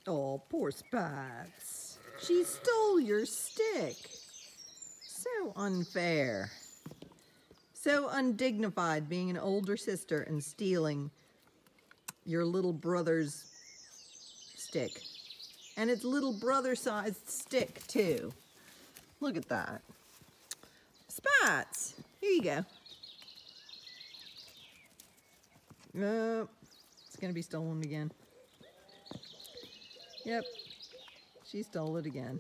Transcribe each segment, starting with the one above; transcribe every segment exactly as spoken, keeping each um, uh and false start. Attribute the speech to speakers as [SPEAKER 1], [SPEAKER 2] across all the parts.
[SPEAKER 1] Oh, poor Spats. She stole your stick. So unfair. So undignified being an older sister and stealing your little brother's stick. And it's little brother-sized stick, too. Look at that. Spats, here you go. Nope, it's gonna be stolen again. Yep, she stole it again.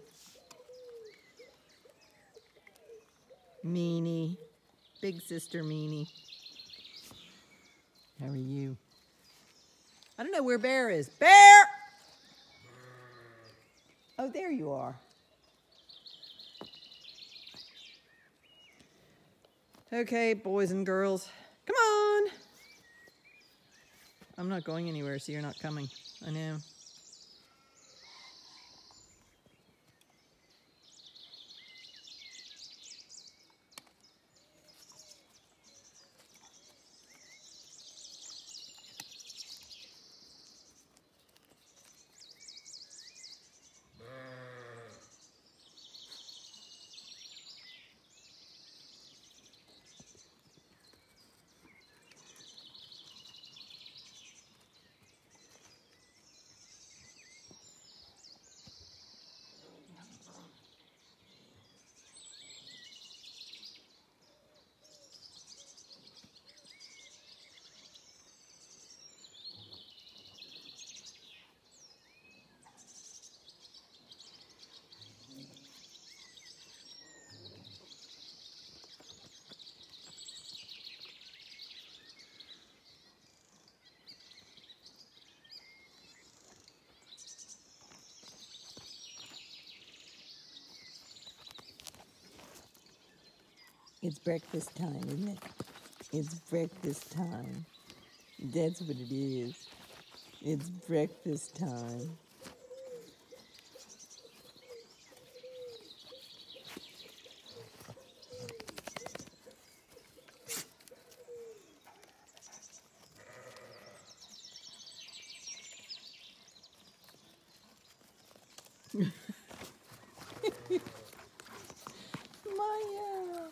[SPEAKER 1] Meanie, big sister meanie. How are you? I don't know where Bear is. Bear! Oh, there you are. Okay, boys and girls, come on. I'm not going anywhere, so you're not coming. I know. It's breakfast time, isn't it? It's breakfast time. That's what it is. It's breakfast time. Maya!